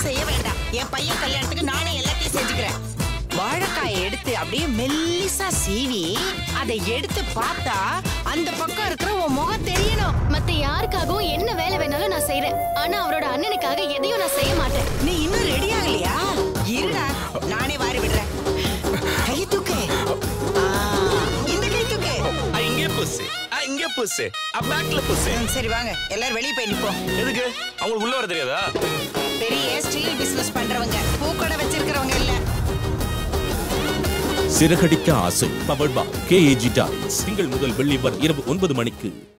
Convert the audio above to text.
செய்ய வேண்டாம். என் பையன் கல்யாணத்துக்கு நானே எல்லாத்தையும் செஞ்சுக்கிறேன். வாழைக்காயை எடுத்து அப்படியே மெல்லிசா சீவி அதை எடுத்து பார்த்தா அந்த பக்கம் இருக்கிற உன் முகம் தெரியணும். மத்த யாருக்காகவும் என்ன வேலை வேணாலும் நான் செய்யறேன். ஆனா அவரோட அண்ணனுக்காக எதையும் நான் செய்ய மாட்டேன். நீ இன்னும் ரெடி ஆகலையா? இருடா, நானே வாரி விடுறேன். கை தூக்கு. இந்த கை தூக்கு. இங்கே புஷ். இங்கே புஷ். பேக்ல புஷ். சரி வாங்க, எல்லாரும் வெளிய போய் நிப்போம். எதுக்கு? அவங்களுக்கு உள்ள வர தெரியாதா? பெரிய ஸ்டீல் பிசினஸ் பண்றவங்க, பூக்கடை வச்சிருக்கிறவங்க இல்ல. சிறகடிக்க ஆசை பவர்ட் பை KAG டைல்ஸ். திங்கள் முதல் வெள்ளி வரை இரவு 9 மணிக்கு.